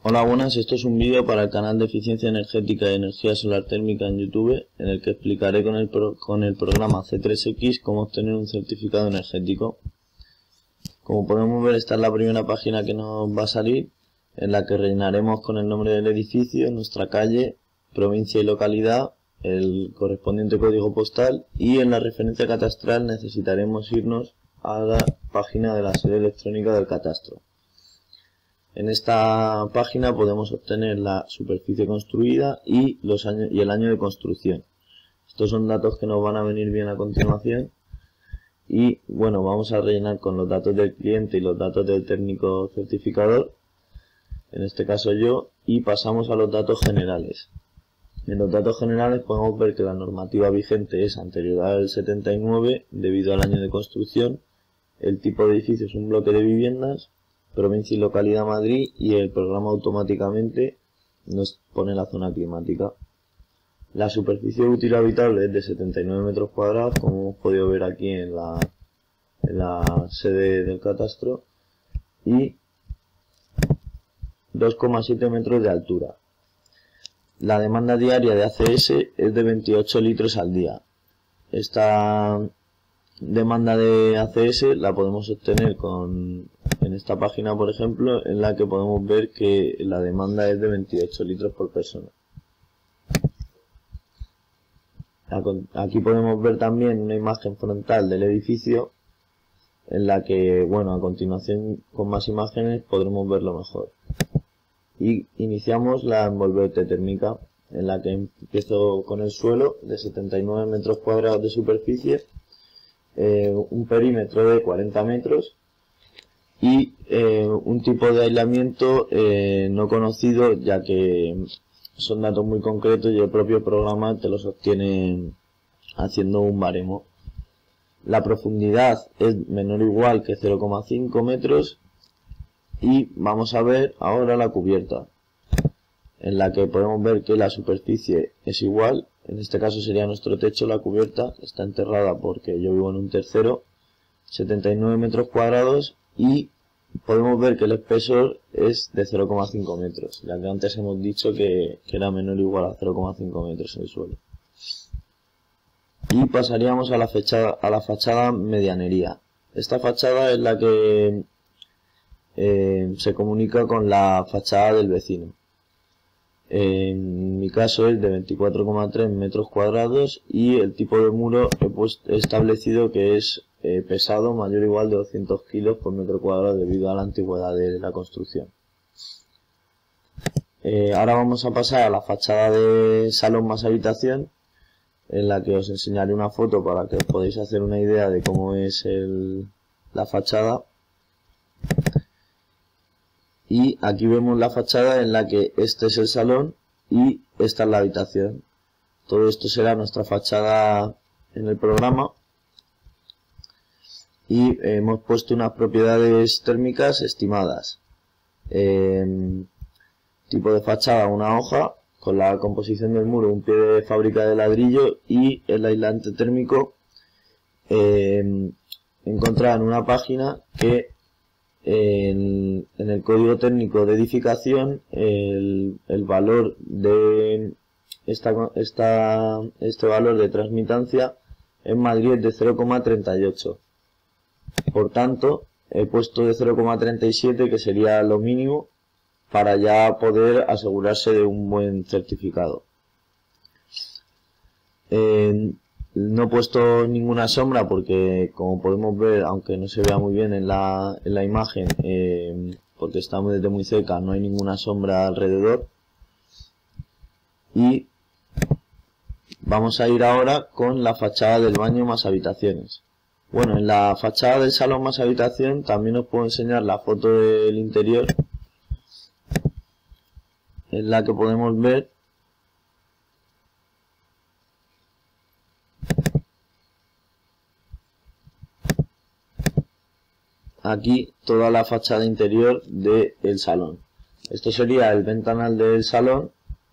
Hola, buenas, esto es un vídeo para el canal de eficiencia energética y energía solar térmica en YouTube, en el que explicaré con el programa C3X cómo obtener un certificado energético. Como podemos ver, esta es la primera página que nos va a salir, en la que rellenaremos con el nombre del edificio, nuestra calle, provincia y localidad, el correspondiente código postal, y en la referencia catastral necesitaremos irnos a la página de la sede electrónica del catastro. En esta página podemos obtener la superficie construida y el año de construcción. Estos son datos que nos van a venir bien a continuación. Y bueno, vamos a rellenar con los datos del cliente y los datos del técnico certificador, en este caso yo, y pasamos a los datos generales. En los datos generales podemos ver que la normativa vigente es anterior al 79 debido al año de construcción. El tipo de edificio es un bloque de viviendas, provincia y localidad Madrid, y el programa automáticamente nos pone la zona climática. La superficie útil habitable es de 79 metros cuadrados, como hemos podido ver aquí en la sede del catastro, y 2,7 metros de altura. La demanda diaria de ACS es de 28 litros al día. Esta demanda de ACS la podemos obtener en esta página, por ejemplo, en la que podemos ver que la demanda es de 28 litros por persona. Aquí podemos ver también una imagen frontal del edificio, en la que, bueno, a continuación con más imágenes podremos verlo mejor. Y iniciamos la envolvente térmica, en la que empiezo con el suelo de 79 metros cuadrados de superficie, un perímetro de 40 metros y un tipo de aislamiento no conocido, ya que son datos muy concretos y el propio programa te los obtiene haciendo un baremo. La profundidad es menor o igual que 0,5 metros y vamos a ver ahora la cubierta, en la que podemos ver que la superficie es igual. En este caso sería nuestro techo, la cubierta está enterrada porque yo vivo en un tercero, 79 metros cuadrados, y podemos ver que el espesor es de 0,5 metros, ya que antes hemos dicho que era menor o igual a 0,5 metros el suelo. Y pasaríamos a la fachada medianería. Esta fachada es la que se comunica con la fachada del vecino. En mi caso es de 24,3 metros cuadrados y el tipo de muro he establecido que es pesado, mayor o igual de 200 kilos por metro cuadrado debido a la antigüedad de la construcción. Ahora vamos a pasar a la fachada de salón más habitación, en la que os enseñaré una foto para que os podáis hacer una idea de cómo es la fachada. Y aquí vemos la fachada en la que este es el salón y esta es la habitación. Todo esto será nuestra fachada en el programa. Y hemos puesto unas propiedades térmicas estimadas. Tipo de fachada, una hoja, con la composición del muro, un pie de fábrica de ladrillo, y el aislante térmico encontrado en una página que en el código técnico de edificación el valor de este valor de transmitancia en Madrid es de 0,38. Por tanto, he puesto de 0,37, que sería lo mínimo para ya poder asegurarse de un buen certificado. No he puesto ninguna sombra porque, como podemos ver, aunque no se vea muy bien en la imagen, porque estamos desde muy cerca, no hay ninguna sombra alrededor. Y vamos a ir ahora con la fachada del baño más habitaciones. Bueno, en la fachada del salón más habitación también os puedo enseñar la foto del interior, en la que podemos ver aquí toda la fachada interior del salón. Esto sería el ventanal del salón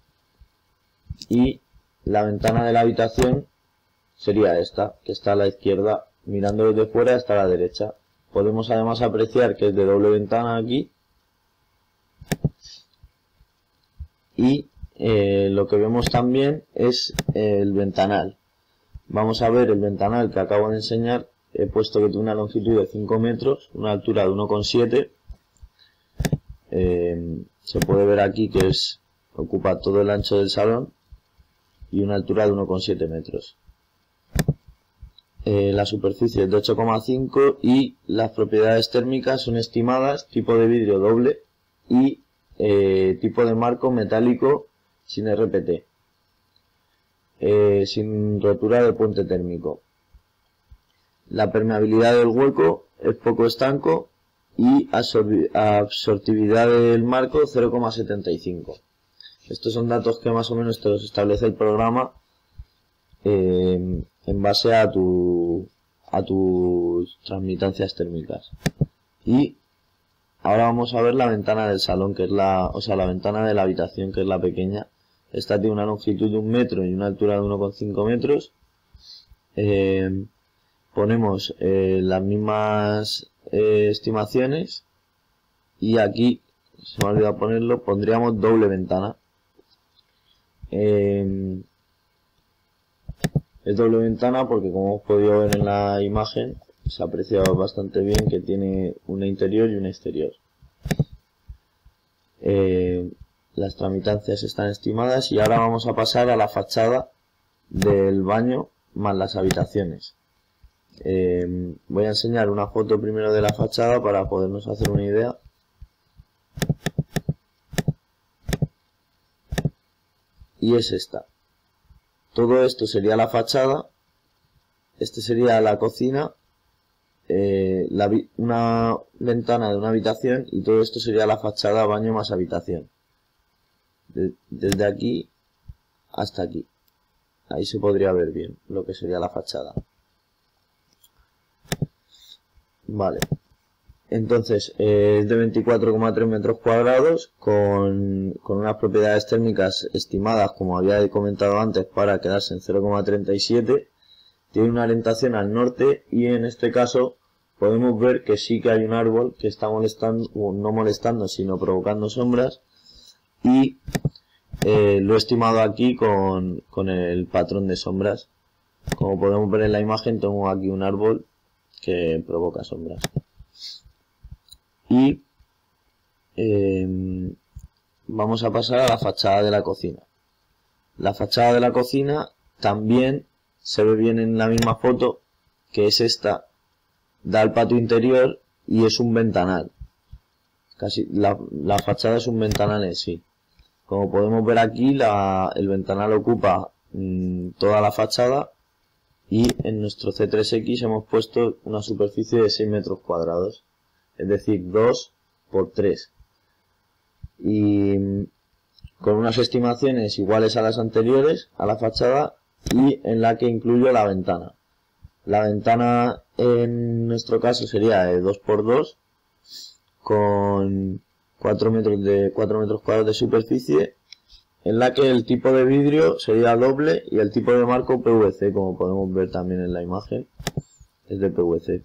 y la ventana de la habitación sería esta, que está a la izquierda, mirando desde fuera hasta la derecha. Podemos además apreciar que es de doble ventana aquí y lo que vemos también es el ventanal. Vamos a ver el ventanal que acabo de enseñar. He puesto que tiene una longitud de 5 metros, una altura de 1,7. Se puede ver aquí que ocupa todo el ancho del salón y una altura de 1,7 metros. La superficie es de 8,5 y las propiedades térmicas son estimadas: tipo de vidrio doble y tipo de marco metálico sin RPT, sin rotura de puente térmico. La permeabilidad del hueco es poco estanco y absortividad del marco 0,75. Estos son datos que más o menos te los establece el programa en base a tus transmitancias térmicas. Y ahora vamos a ver la ventana del salón, que es la ventana de la habitación, que es la pequeña. Esta tiene una longitud de 1 metro y una altura de 1,5 metros. Ponemos las mismas estimaciones y aquí, se me ha olvidado ponerlo, pondríamos doble ventana. Es doble ventana porque, como hemos podido ver en la imagen, se aprecia bastante bien que tiene una interior y una exterior. Las tramitancias están estimadas y ahora vamos a pasar a la fachada del baño más las habitaciones. Voy a enseñar una foto primero de la fachada para podernos hacer una idea. Y es esta. Todo esto sería la fachada. Este sería la cocina, una ventana de una habitación, y todo esto sería la fachada baño más habitación. Desde aquí hasta aquí. Ahí se podría ver bien lo que sería la fachada. Vale. Entonces, es de 24,3 metros cuadrados con unas propiedades térmicas estimadas, como había comentado antes, para quedarse en 0,37. Tiene una orientación al norte y en este caso podemos ver que sí que hay un árbol que está molestando, no molestando, sino provocando sombras, y lo he estimado aquí con el patrón de sombras. Como podemos ver en la imagen, tengo aquí un árbol que provoca sombras. Y vamos a pasar a la fachada de la cocina. La fachada de la cocina también se ve bien en la misma foto, que es esta. Da al patio interior y es un ventanal. Casi la fachada es un ventanal en sí. Como podemos ver aquí, el ventanal ocupa toda la fachada, y en nuestro C3X hemos puesto una superficie de 6 metros cuadrados. Es decir, 2 por 3. Y con unas estimaciones iguales a las anteriores, a la fachada, y en la que incluyo la ventana. La ventana en nuestro caso sería de 2 por 2, con 4 metros cuadrados de superficie, en la que el tipo de vidrio sería doble y el tipo de marco PVC, como podemos ver también en la imagen, es de PVC.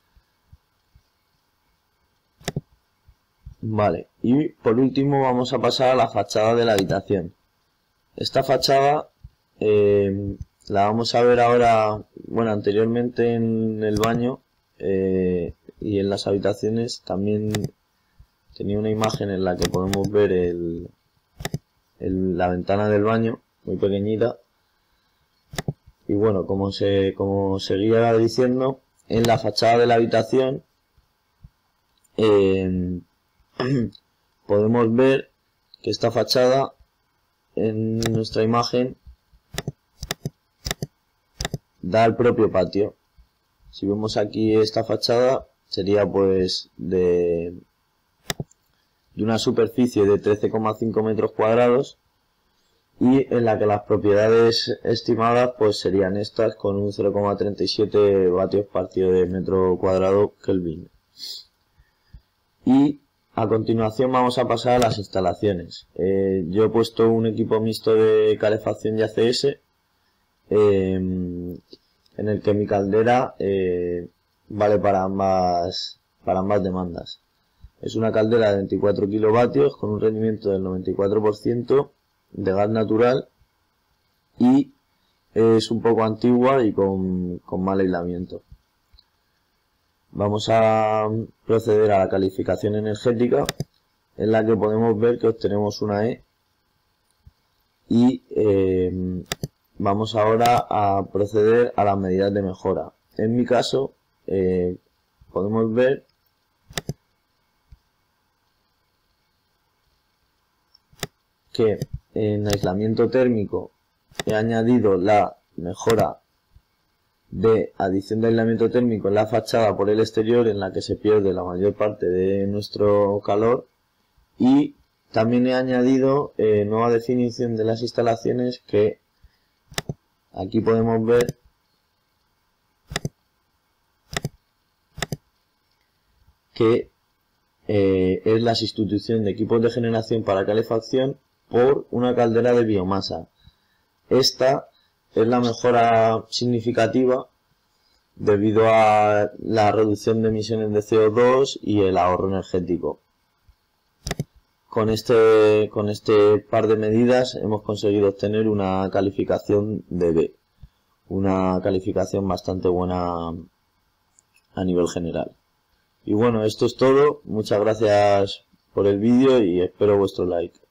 Vale, y por último vamos a pasar a la fachada de la habitación. Esta fachada la vamos a ver ahora, bueno, anteriormente en el baño y en las habitaciones también tenía una imagen en la que podemos ver la ventana del baño, muy pequeñita. Y bueno, como seguía diciendo, en la fachada de la habitación podemos ver que esta fachada en nuestra imagen da al propio patio. Si vemos aquí esta fachada, sería pues de una superficie de 13,5 metros cuadrados, y en la que las propiedades estimadas pues serían estas, con un 0,37 vatios partido de metro cuadrado Kelvin. Y a continuación vamos a pasar a las instalaciones. Yo he puesto un equipo mixto de calefacción y ACS, en el que mi caldera vale para ambas demandas. Es una caldera de 24 kilovatios con un rendimiento del 94%, de gas natural y es un poco antigua y con mal aislamiento. Vamos a proceder a la calificación energética, en la que podemos ver que obtenemos una E y vamos ahora a proceder a las medidas de mejora. En mi caso podemos ver que en aislamiento térmico he añadido la mejora de adición de aislamiento térmico en la fachada por el exterior, en la que se pierde la mayor parte de nuestro calor, y también he añadido nueva definición de las instalaciones, que aquí podemos ver que es la sustitución de equipos de generación para calefacción por una caldera de biomasa. Esta es la mejora significativa debido a la reducción de emisiones de CO2 y el ahorro energético. Con este par de medidas hemos conseguido obtener una calificación de B, una calificación bastante buena a nivel general. Y bueno, esto es todo. Muchas gracias por el vídeo y espero vuestro like.